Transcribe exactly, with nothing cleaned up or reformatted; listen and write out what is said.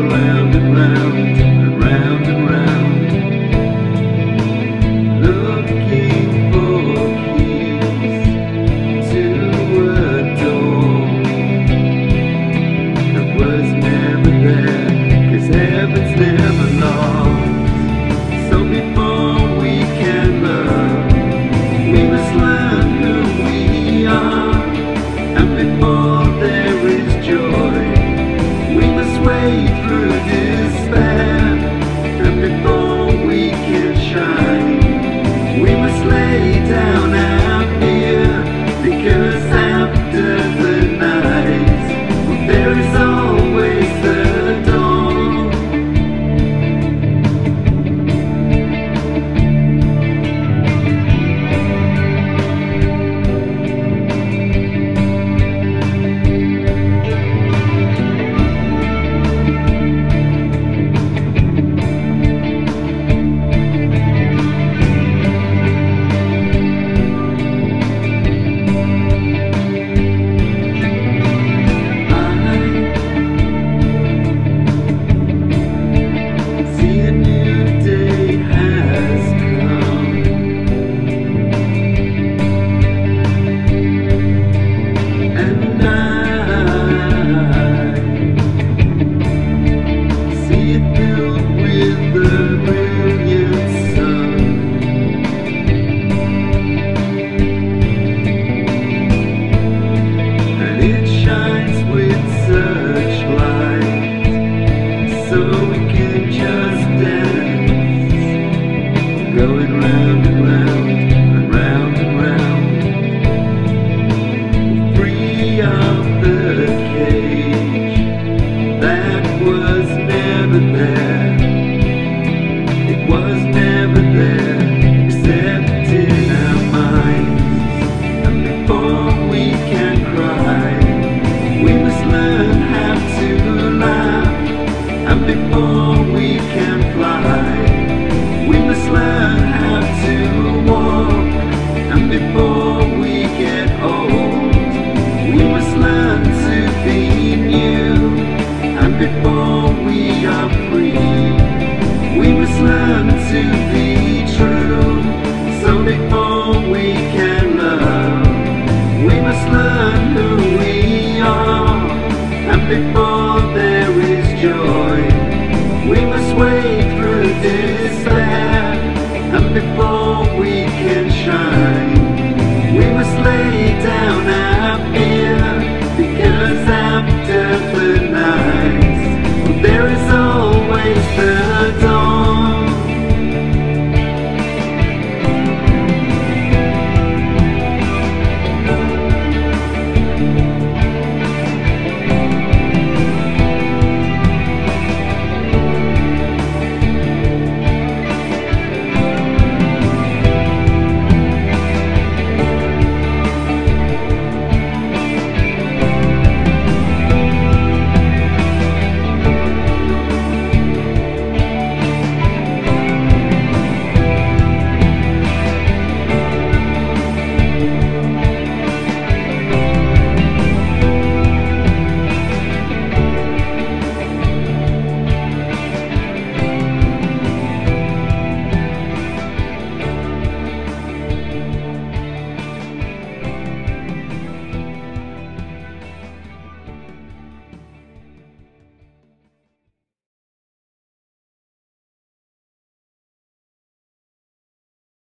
round and round and round and round, looking for keys to a door that was never there, 'cause heaven's never lost. So before we can love, we must learn who we are, and before there is joy, we must wade through despair, and before we can shine, we must lay down our fear, because after the night, there is always the dawn. Going round and round and round and round, free of the cage that was never there. It was never there, except in our minds. And before we can cry, we must learn how to laugh. And before we can fly, we must learn how to walk, and before we get old, we must learn to be new, and before we are free, we must learn to be